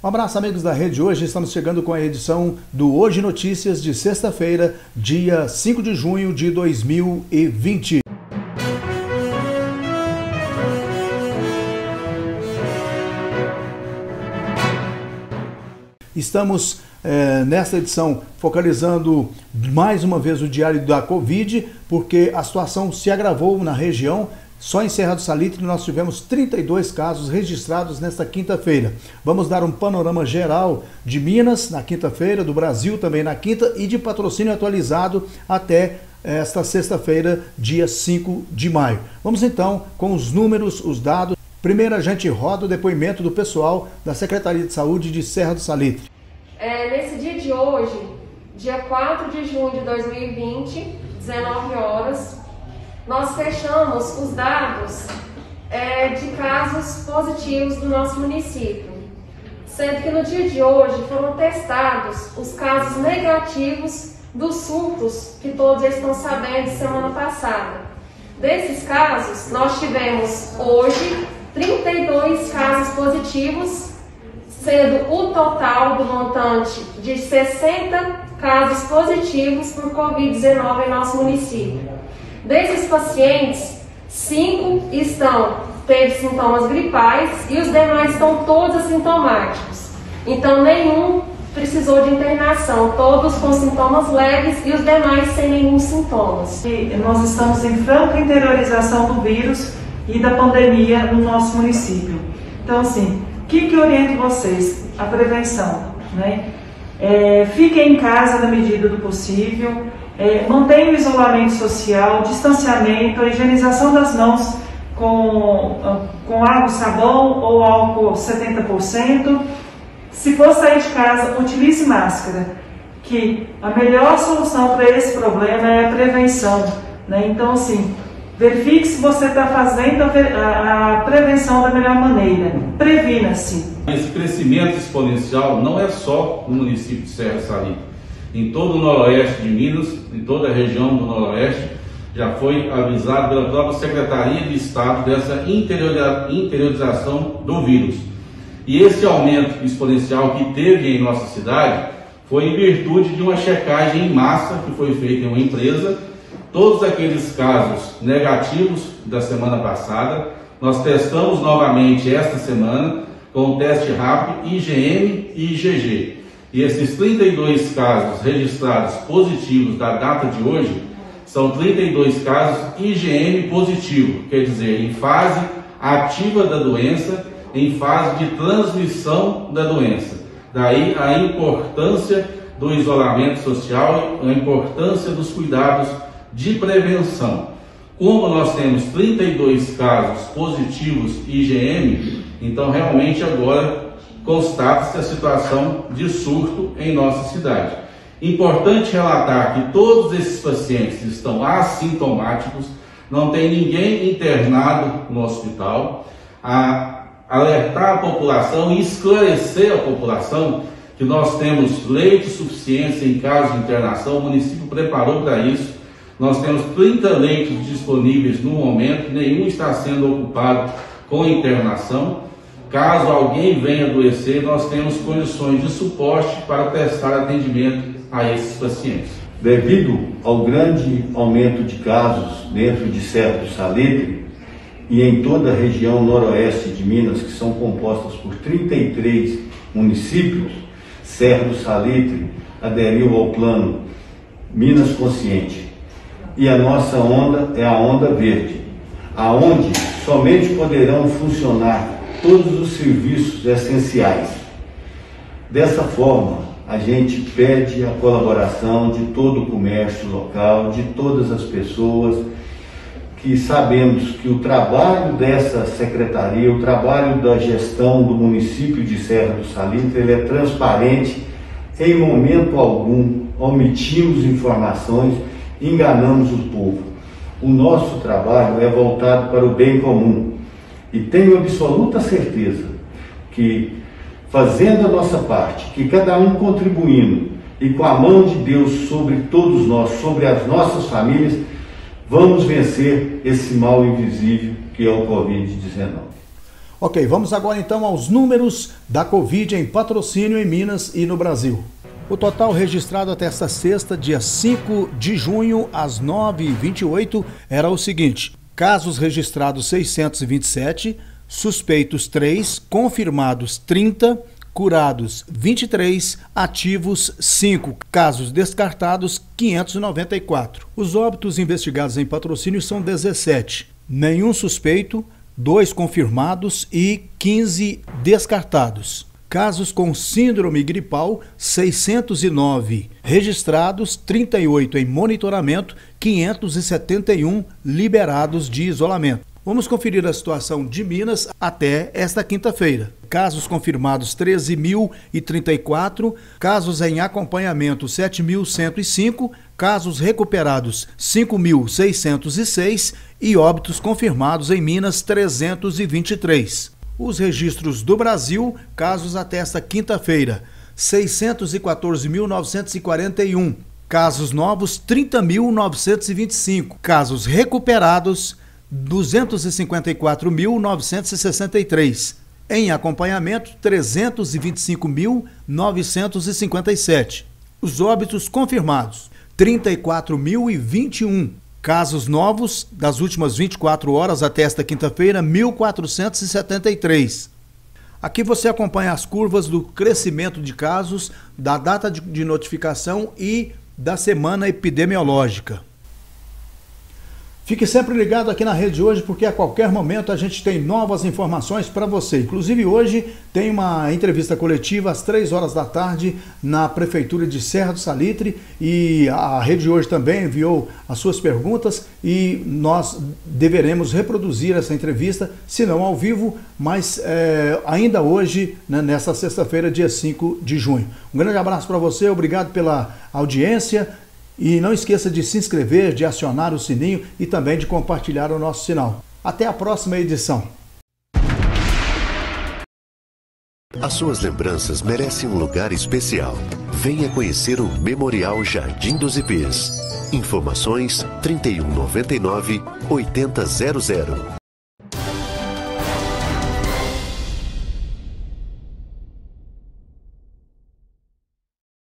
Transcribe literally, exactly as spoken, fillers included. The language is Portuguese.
Um abraço, amigos da Rede Hoje. Estamos chegando com a edição do Hoje Notícias de sexta-feira, dia cinco de junho de dois mil e vinte. Estamos é, nesta edição focalizando mais uma vez o diário da Covid, porque a situação se agravou na região. Só em Serra do Salitre nós tivemos trinta e dois casos registrados nesta quinta-feira. Vamos dar um panorama geral de Minas na quinta-feira, do Brasil também na quinta e de Patrocínio atualizado até esta sexta-feira, dia cinco de maio. Vamos então com os números, os dados. Primeiro a gente roda o depoimento do pessoal da Secretaria de Saúde de Serra do Salitre. É, nesse dia de hoje, dia quatro de junho de dois mil e vinte, dezenove horas, nós fechamos os dados é, de casos positivos do nosso município, sendo que no dia de hoje foram testados os casos negativos dos surtos que todos estão sabendo de semana passada. Desses casos, nós tivemos hoje trinta e dois casos positivos, sendo o total do montante de sessenta casos positivos por covid dezenove em nosso município. Desses pacientes, cinco estão teve sintomas gripais e os demais estão todos assintomáticos. Então, nenhum precisou de internação, todos com sintomas leves e os demais sem nenhum sintomas. E nós estamos em franca interiorização do vírus e da pandemia no nosso município. Então, assim, o que que oriento vocês? A prevenção, né? É, fiquem em casa na medida do possível. É, mantenha o isolamento social, distanciamento, a higienização das mãos com, com água, sabão ou álcool setenta por cento. Se for sair de casa, utilize máscara, que a melhor solução para esse problema é a prevenção, né? Então, assim, verifique se você está fazendo a, a prevenção da melhor maneira. Previna-se. Esse crescimento exponencial não é só no município de Serra do Salitre. Em todo o noroeste de Minas, em toda a região do noroeste, já foi avisado pela própria Secretaria de Estado dessa interiorização do vírus. E esse aumento exponencial que teve em nossa cidade foi em virtude de uma checagem em massa que foi feita em uma empresa. Todos aqueles casos negativos da semana passada, nós testamos novamente esta semana com o teste rápido I G M e I G G. E esses trinta e dois casos registrados positivos da data de hoje são trinta e dois casos I G M positivo, quer dizer, em fase ativa da doença, em fase de transmissão da doença. Daí a importância do isolamento social e a importância dos cuidados de prevenção. Como nós temos trinta e dois casos positivos I G M, então realmente agora constata-se a situação de surto em nossa cidade. Importante relatar que todos esses pacientes estão assintomáticos, não tem ninguém internado no hospital. A alertar a população e esclarecer a população que nós temos leite suficiente em caso de internação, o município preparou para isso. Nós temos trinta leitos disponíveis no momento, nenhum está sendo ocupado com internação. Caso alguém venha adoecer, nós temos condições de suporte para prestar atendimento a esses pacientes. Devido ao grande aumento de casos dentro de Serra do Salitre e em toda a região noroeste de Minas, que são compostas por trinta e três municípios, Serra do Salitre aderiu ao plano Minas Consciente. E a nossa onda é a onda verde, aonde somente poderão funcionar todos os serviços essenciais. Dessa forma, a gente pede a colaboração de todo o comércio local, de todas as pessoas, que sabemos que o trabalho dessa secretaria, o trabalho da gestão do município de Serra do Salitre, ele é transparente, em momento algum omitimos informações, enganamos o povo. O nosso trabalho é voltado para o bem comum. E tenho absoluta certeza que, fazendo a nossa parte, que cada um contribuindo e com a mão de Deus sobre todos nós, sobre as nossas famílias, vamos vencer esse mal invisível que é o covid dezenove. Ok, vamos agora então aos números da Covid em Patrocínio, em Minas e no Brasil. O total registrado até esta sexta, dia cinco de junho, às nove e vinte e oito, era o seguinte: casos registrados seiscentos e vinte e sete, suspeitos três, confirmados trinta, curados vinte e três, ativos cinco, casos descartados quinhentos e noventa e quatro. Os óbitos investigados em Patrocínio são dezessete, nenhum suspeito, dois confirmados e quinze descartados. Casos com síndrome gripal, seiscentos e nove registrados, trinta e oito em monitoramento, quinhentos e setenta e um liberados de isolamento. Vamos conferir a situação de Minas até esta quinta-feira. Casos confirmados treze mil e trinta e quatro, casos em acompanhamento sete mil cento e cinco, casos recuperados cinco mil seiscentos e seis e óbitos confirmados em Minas trezentos e vinte e três. Os registros do Brasil, casos até esta quinta-feira, seiscentos e quatorze mil novecentos e quarenta e um, casos novos trinta mil novecentos e vinte e cinco, casos recuperados duzentos e cinquenta e quatro mil novecentos e sessenta e três, em acompanhamento trezentos e vinte e cinco mil novecentos e cinquenta e sete. Os óbitos confirmados trinta e quatro mil e vinte e um. Casos novos das últimas vinte e quatro horas até esta quinta-feira, mil quatrocentos e setenta e três. Aqui você acompanha as curvas do crescimento de casos, da data de, de notificação e da semana epidemiológica. Fique sempre ligado aqui na Rede Hoje, porque a qualquer momento a gente tem novas informações para você. Inclusive hoje tem uma entrevista coletiva às três horas da tarde na Prefeitura de Serra do Salitre, e a Rede Hoje também enviou as suas perguntas e nós deveremos reproduzir essa entrevista, se não ao vivo, mas é, ainda hoje, né, nesta sexta-feira, dia cinco de junho. Um grande abraço para você, obrigado pela audiência. E não esqueça de se inscrever, de acionar o sininho e também de compartilhar o nosso sinal. Até a próxima edição. As suas lembranças merecem um lugar especial. Venha conhecer o Memorial Jardim dos Ipês. Informações trinta e um, noventa e nove, oitenta, zero zero.